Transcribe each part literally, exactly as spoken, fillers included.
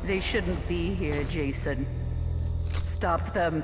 They shouldn't be here, Jason. Stop them.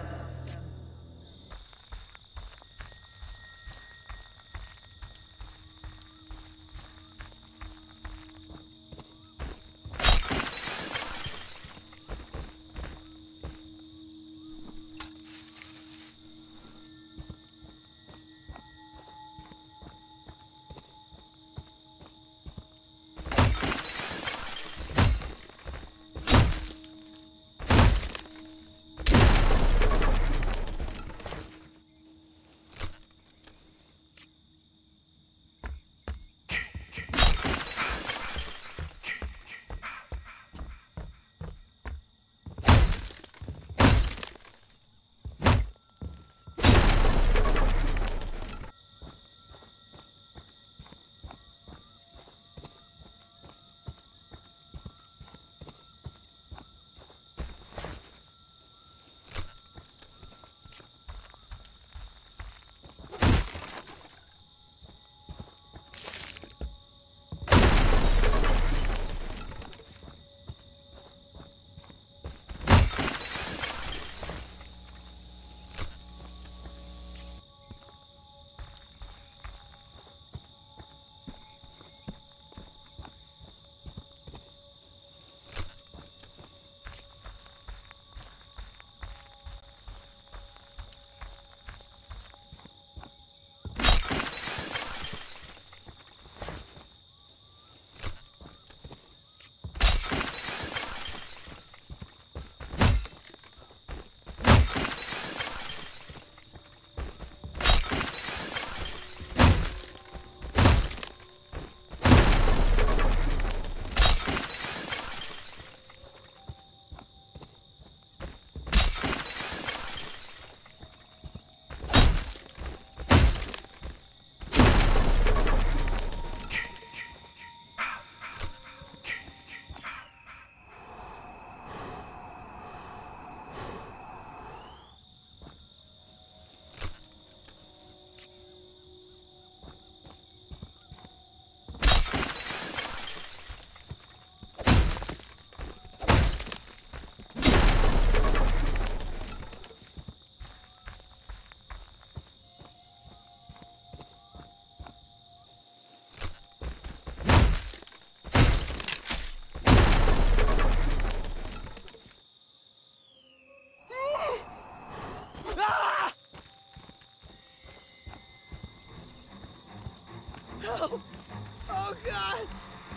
No! Oh, God!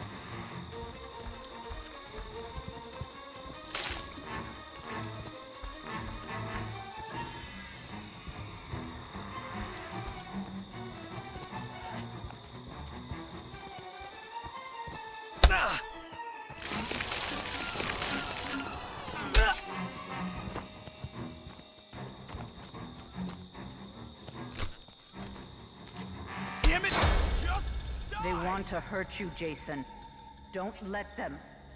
Ah! Damn it! Just They want to hurt you, Jason. Don't let them.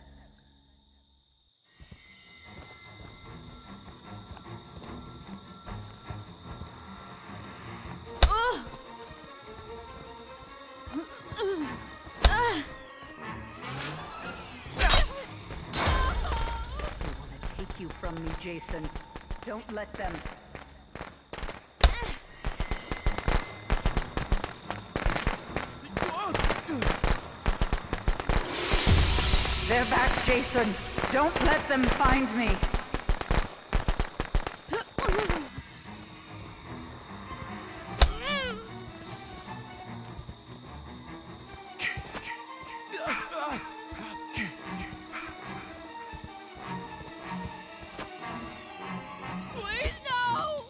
Take you from me, Jason. Don't let them. They're back, Jason. Don't let them find me. Please, no!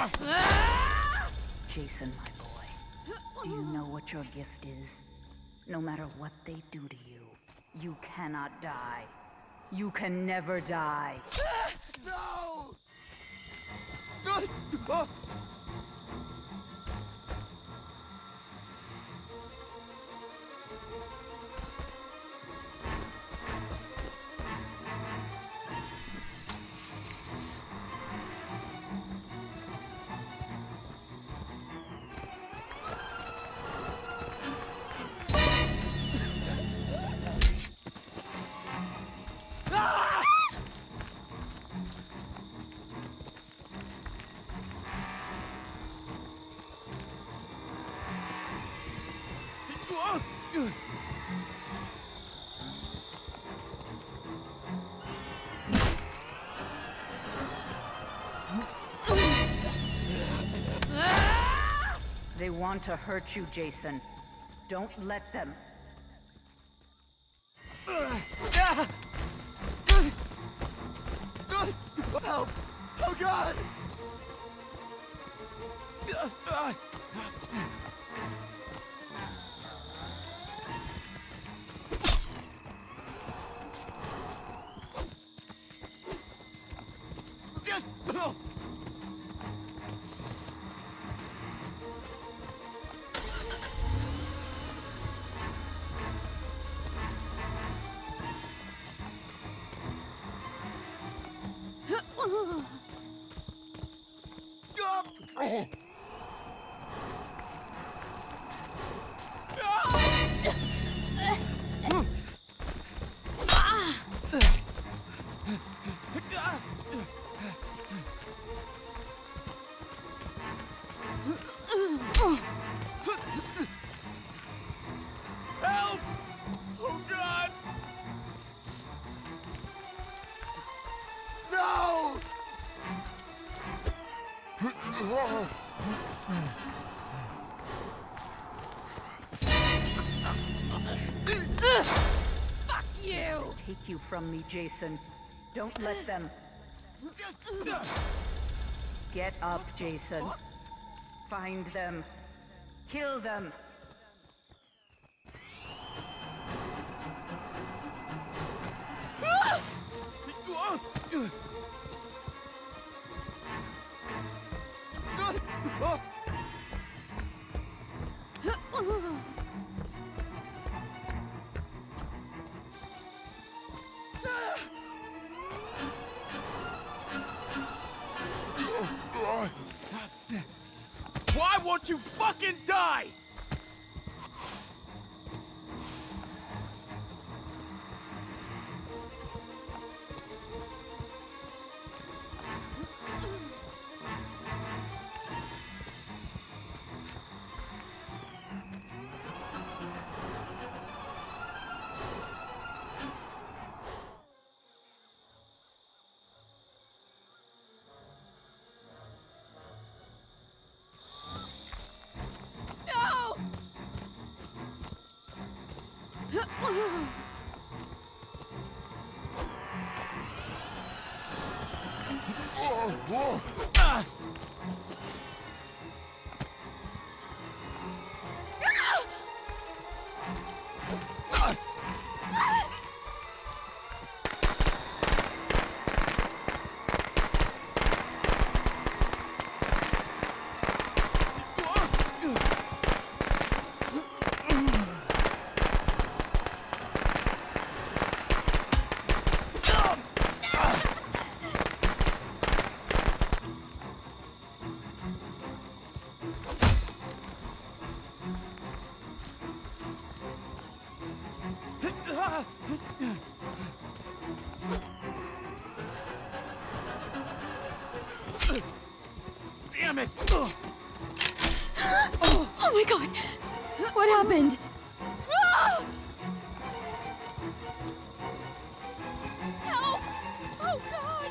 Jason, my boy, do you know what your gift is? No matter what they do to you, you cannot die. You can never die. No! Ah! They want to hurt you, Jason. Don't let them. Help! Oh God! Help! Oh God! No! Fuck you! Take you from me, Jason. Don't let them. Get up, Jason. Find them. Kill them. Why won't you fucking die? Ah! Damn it! Oh, oh my God! What happened? Ah! Help! Oh God!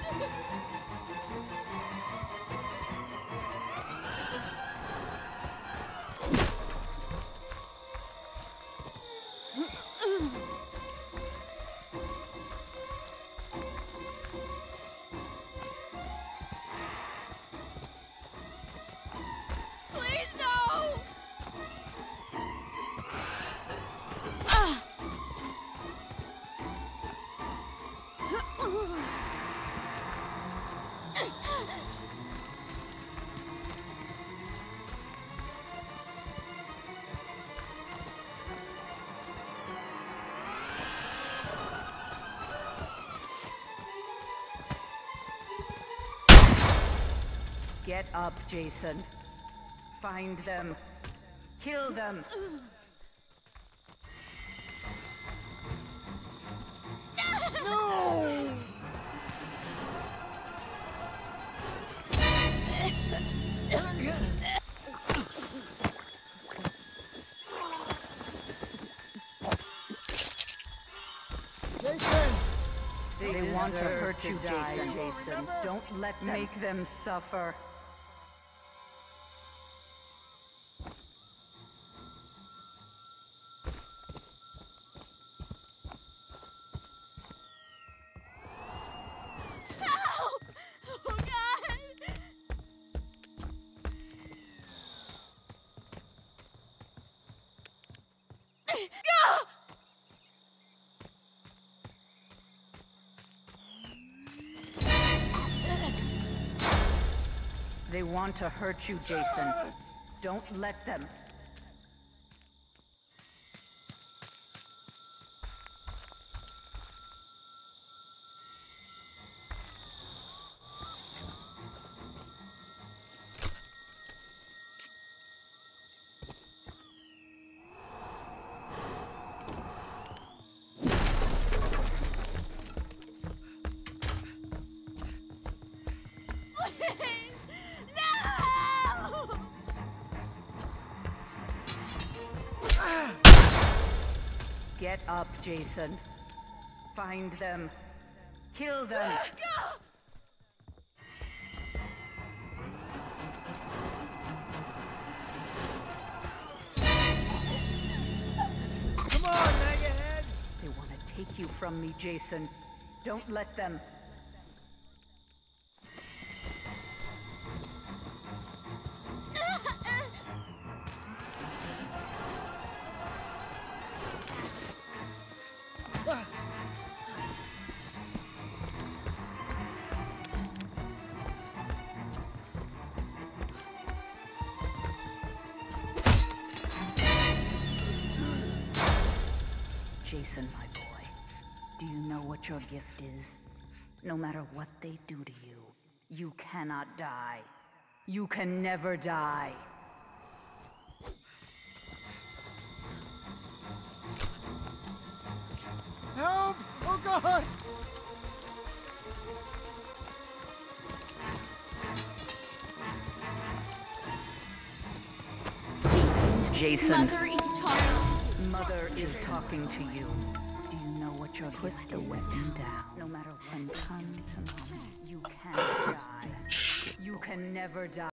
Get up, Jason. Find them. Kill them. No! Jason! They, they want to hurt you, Jason. Jason. Don't let them. Make them suffer. Help! Oh, God! Go! They want to hurt you, Jason. Don't let them. Get up, Jason. Find them. Kill them. Come on, Megahead! They want to take you from me, Jason. Don't let them. Jason, my boy, do you know what your gift is? No matter what they do to you, you cannot die. You can never die. Help! Oh, God! Jason. Jason. Mother is talking. Mother is talking to you. Do you know what your gift is? Put the weapon down. No matter when comes the moment, you cannot die. You can never die.